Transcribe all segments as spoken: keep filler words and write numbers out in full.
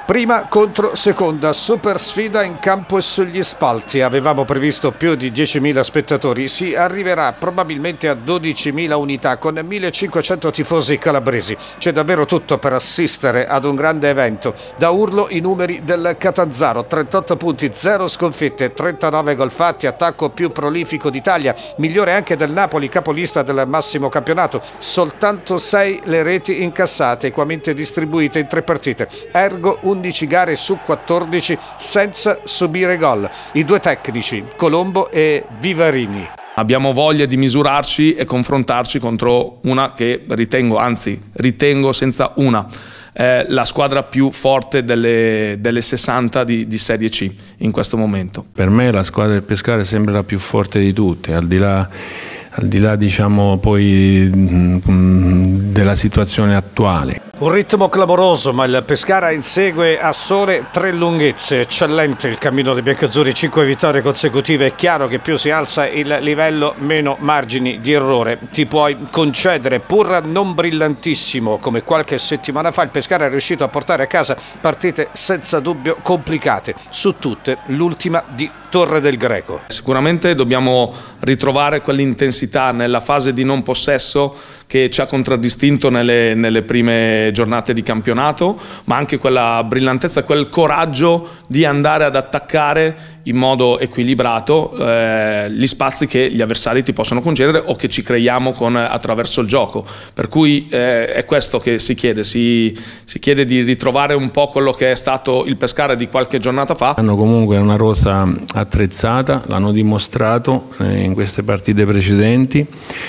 Prima contro seconda, super sfida in campo e sugli spalti. Avevamo previsto più di diecimila spettatori, si arriverà probabilmente a dodicimila unità con millecinquecento tifosi calabresi. C'è davvero tutto per assistere ad un grande evento. Da urlo i numeri del Catanzaro: trentotto punti, zero sconfitte, trentanove gol fatti, attacco più prolifico d'Italia, migliore anche del Napoli, capolista del massimo campionato. Soltanto sei le reti incassate, equamente distribuite in tre partite. Ergo undici gare su quattordici senza subire gol. I due tecnici, Colombo e Vivarini. Abbiamo voglia di misurarci e confrontarci contro una che ritengo, anzi ritengo senza una, eh, la squadra più forte delle, delle sessanta di, di Serie C in questo momento. Per me la squadra del Pescara sembra la più forte di tutte, al di là, al di là diciamo poi della situazione attuale. Un ritmo clamoroso, ma il Pescara insegue a sole tre lunghezze. Eccellente il cammino dei biancazzurri, cinque vittorie consecutive. È chiaro che più si alza il livello, meno margini di errore ti puoi concedere. Pur non brillantissimo come qualche settimana fa, il Pescara è riuscito a portare a casa partite senza dubbio complicate, su tutte l'ultima di Torre del Greco. Sicuramente dobbiamo ritrovare quell'intensità nella fase di non possesso che ci ha contraddistinto nelle, nelle prime giornate di campionato, ma anche quella brillantezza, quel coraggio di andare ad attaccare in modo equilibrato eh, gli spazi che gli avversari ti possono concedere o che ci creiamo con, attraverso il gioco. Per cui eh, è questo che si chiede, si, si chiede di ritrovare un po' quello che è stato il Pescara di qualche giornata fa. Hanno comunque una rosa attrezzata, l'hanno dimostrato eh, in queste partite precedenti.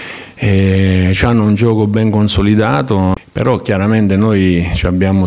Eh, hanno un gioco ben consolidato, però chiaramente noi abbiamo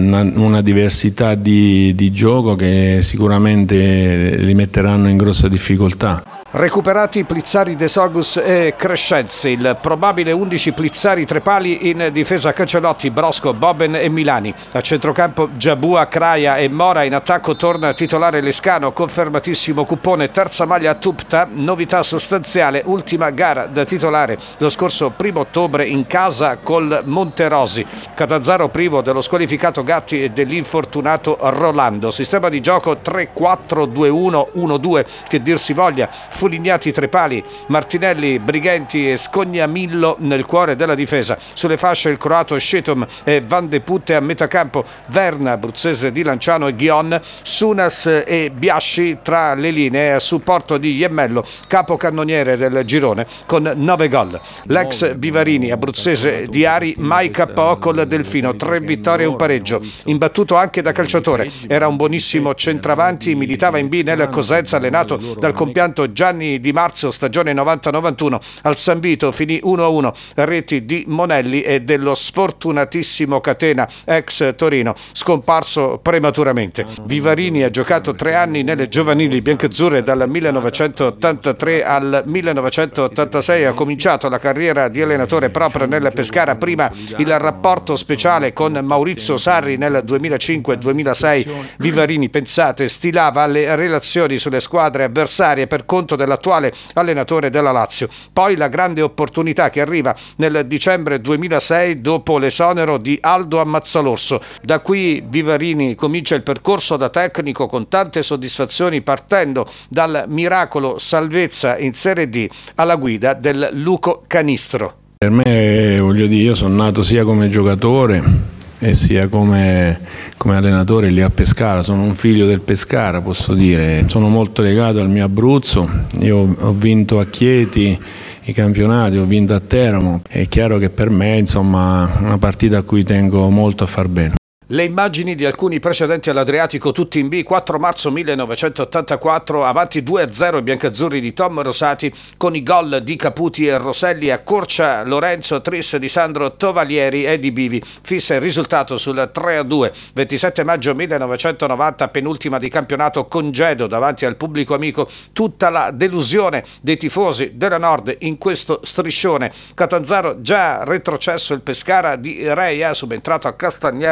una diversità di, di gioco che sicuramente li metteranno in grossa difficoltà. Recuperati Plizzari, De Sogus e Crescenzi, il probabile undici Plizzari tre pali in difesa Cancellotti, Brosco, Boben e Milani. A centrocampo Giabua, Craia e Mora, in attacco torna titolare Lescano, confermatissimo Cuppone, terza maglia Tupta, novità sostanziale, ultima gara da titolare lo scorso primo ottobre in casa col Monterosi. Catanzaro privo dello squalificato Gatti e dell'infortunato Rolando. Sistema di gioco tre quattro due uno uno due, che dir si voglia. Fulignati tre pali, Martinelli, Brighenti e Scognamillo nel cuore della difesa. Sulle fasce il croato Shetum e Van de Putte, a metà campo Verna, abruzzese di Lanciano, e Ghion, Sunas e Biasci tra le linee, a supporto di Iemmello, capocannoniere del girone con nove gol. L'ex Vivarini, abruzzese di Ari, mai K O col Delfino, tre vittorie e un pareggio. Imbattuto anche da calciatore, era un buonissimo centravanti, militava in B nel Cosenza, allenato dal compianto Gianni Di Marzio, stagione novanta novantuno. Al San Vito finì uno a uno, reti di Monelli e dello sfortunatissimo Catena, ex Torino, scomparso prematuramente. Vivarini ha giocato tre anni nelle giovanili biancazzurre, dal millenovecentottantatré al millenovecentottantasei. Ha cominciato la carriera di allenatore proprio nel Pescara, prima il rapporto speciale con Maurizio Sarri nel duemilacinque duemilasei. Vivarini, pensate, stilava le relazioni sulle squadre avversarie per conto dell'attuale allenatore della Lazio. Poi la grande opportunità che arriva nel dicembre duemilasei dopo l'esonero di Aldo Ammazzalorso. Da qui Vivarini comincia il percorso da tecnico con tante soddisfazioni, partendo dal miracolo salvezza in Serie D alla guida del Luco Canistro. Per me, voglio dire, io sono nato sia come giocatore e sia come, come allenatore lì a Pescara. Sono un figlio del Pescara, posso dire. Sono molto legato al mio Abruzzo. Io ho vinto a Chieti i campionati, ho vinto a Teramo. È chiaro che per me, insomma, è una partita a cui tengo molto a far bene. Le immagini di alcuni precedenti all'Adriatico, tutti in B. Quattro marzo millenovecentottantaquattro, avanti due a zero i biancazzurri di Tom Rosati, con i gol di Caputi e Roselli, accorcia Lorenzo, tris di Sandro Tovalieri e di Bivi. Fissa il risultato sul tre a due. ventisette maggio millenovecentonovanta, penultima di campionato, congedo davanti al pubblico amico. Tutta la delusione dei tifosi della Nord in questo striscione. Catanzaro già retrocesso, il Pescara di Reia, subentrato a Castagnier per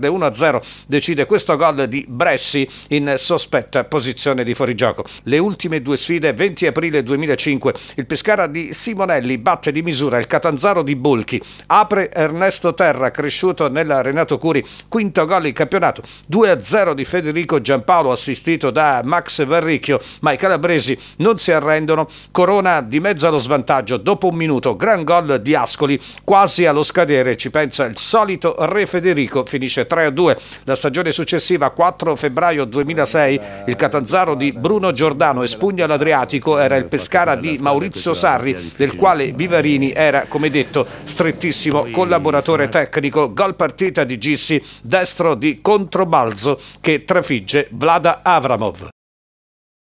il uno a zero decide questo gol di Bressi in sospetta posizione di fuorigioco. Le ultime due sfide, venti aprile duemilacinque, il Pescara di Simonelli batte di misura il Catanzaro di Bolchi, apre Ernesto Terra, cresciuto nella Renato Curi, quinto gol in campionato, due a zero di Federico Giampaolo assistito da Max Verricchio, ma i calabresi non si arrendono, Corona dimezza lo svantaggio dopo un minuto, gran gol di Ascoli, quasi allo scadere ci pensa il solito Re Federico, finisce tre a due. La stagione successiva, quattro febbraio duemilasei, il Catanzaro di Bruno Giordano espugna l'Adriatico, era il Pescara di Maurizio Sarri, del quale Vivarini era, come detto, strettissimo collaboratore tecnico. Gol partita di Gissi, destro di controbalzo che trafigge Vlada Avramov.